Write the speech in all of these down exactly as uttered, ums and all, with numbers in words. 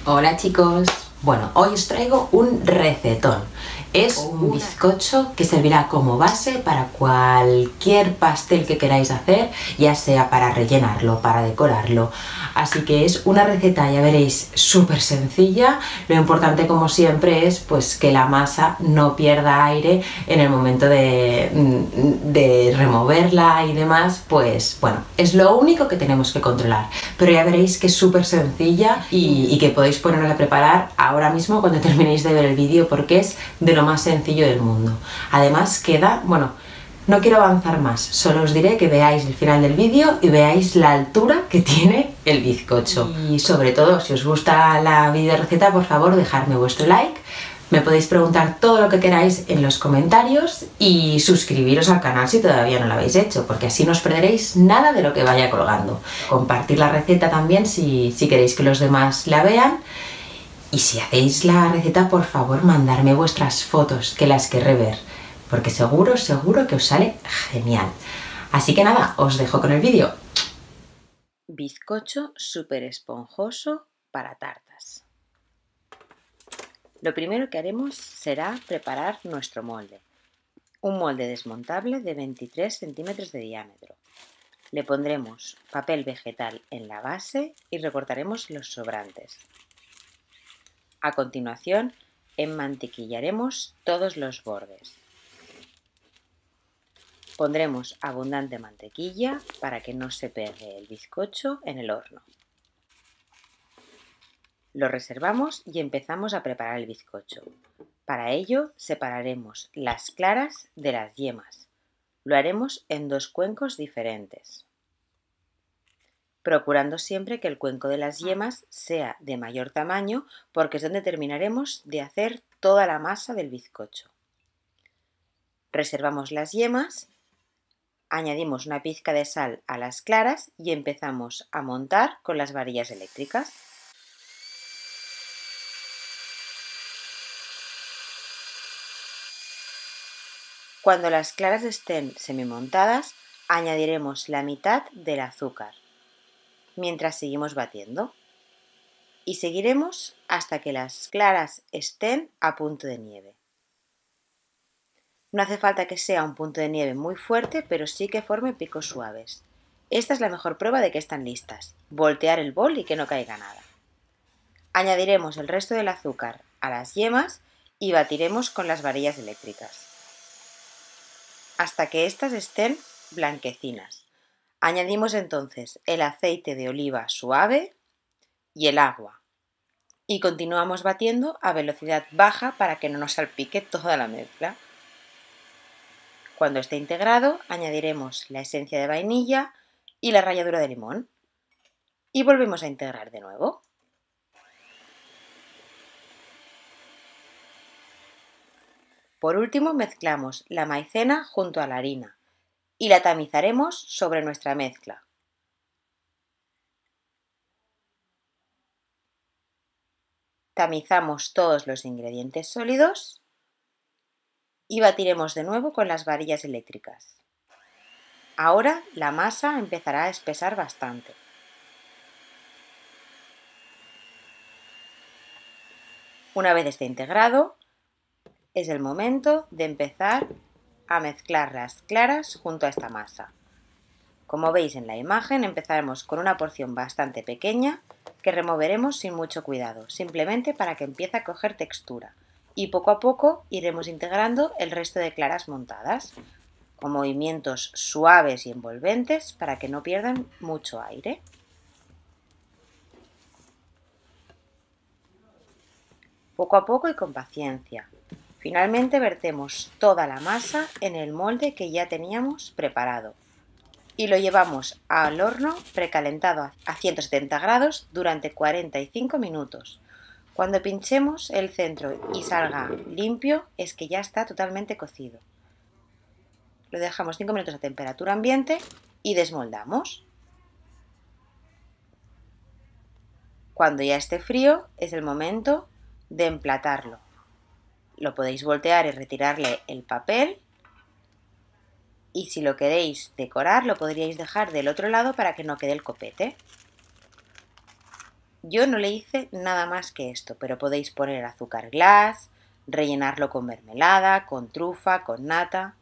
Hola chicos, bueno, hoy os traigo un recetón. Es un bizcocho que servirá como base para cualquier pastel que queráis hacer, ya sea para rellenarlo, para decorarlo. Así que es una receta, ya veréis, súper sencilla. Lo importante, como siempre, es pues que la masa no pierda aire en el momento de, de removerla y demás. Pues bueno, es lo único que tenemos que controlar. Pero ya veréis que es súper sencilla y, y que podéis ponerla a preparar ahora mismo cuando terminéis de ver el vídeo, porque es de lo más sencillo del mundo. Además queda, bueno, no quiero avanzar más, solo os diré que veáis el final del vídeo y veáis la altura que tiene el bizcocho. Y sobre todo, si os gusta la video receta, por favor dejadme vuestro like. Me podéis preguntar todo lo que queráis en los comentarios y suscribiros al canal si todavía no lo habéis hecho, porque así no os perderéis nada de lo que vaya colgando. Compartir la receta también si, si queréis que los demás la vean. Y si hacéis la receta, por favor, mandarme vuestras fotos, que las querré ver, porque seguro, seguro que os sale genial. Así que nada, os dejo con el vídeo. Bizcocho súper esponjoso para tartas. Lo primero que haremos será preparar nuestro molde. Un molde desmontable de veintitrés centímetros de diámetro. Le pondremos papel vegetal en la base y recortaremos los sobrantes. A continuación, enmantequillaremos todos los bordes. Pondremos abundante mantequilla para que no se pegue el bizcocho en el horno. Lo reservamos y empezamos a preparar el bizcocho. Para ello, separaremos las claras de las yemas. Lo haremos en dos cuencos diferentes, procurando siempre que el cuenco de las yemas sea de mayor tamaño, porque es donde terminaremos de hacer toda la masa del bizcocho. Reservamos las yemas, añadimos una pizca de sal a las claras y empezamos a montar con las varillas eléctricas. Cuando las claras estén semimontadas, añadiremos la mitad del azúcar, mientras seguimos batiendo. Y seguiremos hasta que las claras estén a punto de nieve. No hace falta que sea un punto de nieve muy fuerte, pero sí que forme picos suaves. Esta es la mejor prueba de que están listas. Voltear el bol y que no caiga nada. Añadiremos el resto del azúcar a las yemas y batiremos con las varillas eléctricas hasta que éstas estén blanquecinas. Añadimos entonces el aceite de oliva suave y el agua. Y continuamos batiendo a velocidad baja para que no nos salpique toda la mezcla. Cuando esté integrado, añadiremos la esencia de vainilla y la ralladura de limón. Y volvemos a integrar de nuevo. Por último, mezclamos la maicena junto a la harina y la tamizaremos sobre nuestra mezcla. Tamizamos todos los ingredientes sólidos y batiremos de nuevo con las varillas eléctricas. Ahora la masa empezará a espesar bastante. Una vez esté integrado, es el momento de empezar a mezclar las claras junto a esta masa. Como veis en la imagen, empezaremos con una porción bastante pequeña que removeremos sin mucho cuidado, simplemente para que empiece a coger textura. Y poco a poco iremos integrando el resto de claras montadas, con movimientos suaves y envolventes para que no pierdan mucho aire. Poco a poco y con paciencia. Finalmente vertemos toda la masa en el molde que ya teníamos preparado y lo llevamos al horno precalentado a ciento setenta grados durante cuarenta y cinco minutos. Cuando pinchemos el centro y salga limpio, es que ya está totalmente cocido. Lo dejamos cinco minutos a temperatura ambiente y desmoldamos. Cuando ya esté frío, es el momento de emplatarlo. Lo podéis voltear y retirarle el papel, y si lo queréis decorar lo podríais dejar del otro lado para que no quede el copete. Yo no le hice nada más que esto, pero podéis poner azúcar glass, rellenarlo con mermelada, con trufa, con nata.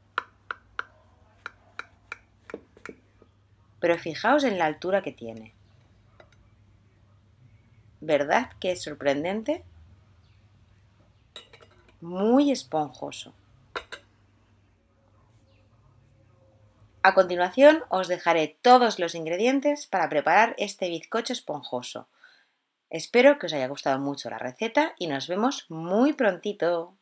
Pero fijaos en la altura que tiene. ¿Verdad que es sorprendente? Muy esponjoso. A continuación os dejaré todos los ingredientes para preparar este bizcocho esponjoso. Espero que os haya gustado mucho la receta y nos vemos muy prontito.